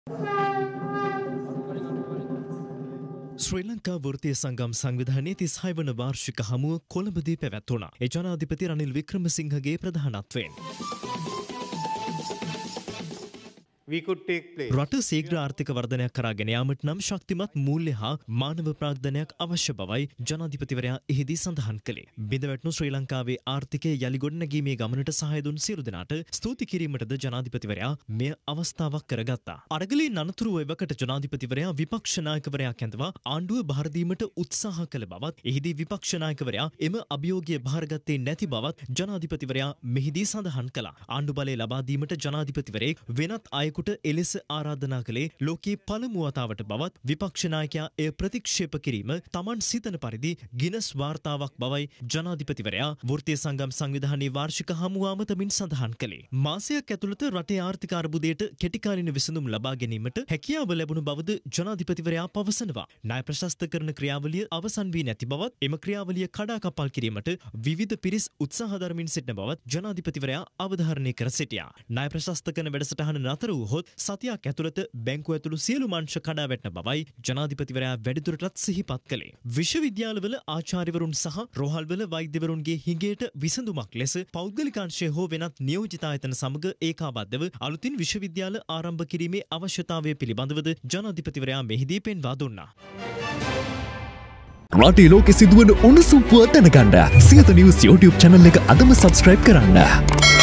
ශ්‍රී ලංකා වෘත්තීය සංගම් සංවිධානයේ 36 වන වාර්ෂික හමුව කොළඹදී පැවැත්වුණා. ඒ ජනාධිපති රනිල් වික්‍රමසිංහගේ ප්‍රධානත්වයෙන්. රට ශීඝ්‍ර ආර්ථික වර්ධනයක් කරා ගෙන යාමට නම් ශක්තිමත් මූල්‍ය හා මානව ප්‍රාග්ධනයක් අවශ්‍ය බවයි ජනාධිපතිවරයා එහිදී සඳහන් කළේ. බිඳවැටුණු ශ්‍රී ලංකාවේ ආර්ථිකය යලි ගොඩනැගීමේ ගමනට සහාය දුන් සියලු දෙනාට ස්තුති කිරීමටද ජනාධිපතිවරයා මෙය අවස්ථාවක් කරගත්තා. අරගලයෙන් අනතුරුව එවකට ජනාධිපතිවරයා විපක්ෂ නායකවරයා කැඳවා ආණ්ඩුව බාර දීමට උත්සාහ කළ බවත් එහිදී විපක්ෂ නායකවරයා එම අභියෝගය බාරගත්තේ නැති බවත් ජනාධිපතිවරයා මෙහිදී සඳහන් කළා. ආණ්ඩු බලය ලබා දීමට ජනාධිපතිවරයෙක් වෙනත් අයෙකුට එලෙස ආරාධනා කළේ ලෝකයේ පළමු වතාවට බවත් විපක්ෂ නායකයා එය ප්‍රතික්ෂේප කිරීම Taman සිතන පරිදි ගිනස් වාර්තාවක් බවයි ජනාධිපතිවරයා වෘත්තීය සංගම් සංවිධානයේ වාර්ෂික හමුව අමතමින් සඳහන් කළේ. මාසයක් ඇතුළත රටේ ආර්ථික අර්බුදයට කෙටිකාලීන විසඳුම් ලබා ගැනීමට හැකියාව ලැබුණු බවද ජනාධිපතිවරයා පවසනවා. ණය ප්‍රශස්තකරණ ක්‍රියාවලිය අවසන් වී නැති බවත් එම ක්‍රියාවලිය කඩාකප්පල් කිරීමට විවිධ පිරිස් උත්සාහ දරමින් සිටින බවත් ජනාධිපතිවරයා අවධාරණය කර සිටියා. ණය ප්‍රශස්තකරණ වැඩසටහන නතර වූහොත් සතියක් ඇතුළත බැංකුව ඇතුළු සියලු අංශ කඩා වැටෙන බවයි ජනාධිපතිවරයා වැඩිදුරටත් සිහිපත් කළේ. විශ්වවිද්‍යාලවල ආචාර්යවරුන් සහ රෝහල්වල වෛද්‍යවරුන්ගේ හිඟයට විසඳුමක් ලෙස පෞද්ගලික අංශය හෝ වෙනත් නියෝජිත ආයතන සමග ඒකාබද්ධව අලුතින් විශ්වවිද්‍යාල ආරම්භ කිරීමේ අවශ්‍යතාවය පිළිබඳවද ජනාධිපතිවරයා මෙහිදී පෙන්වා දුන්නා. රටේ ලෝකෙ සිදුවන උණුසුම් පුවත් දැනගන්න සියත නිවුස් YouTube channel එක අදම subscribe කරන්න.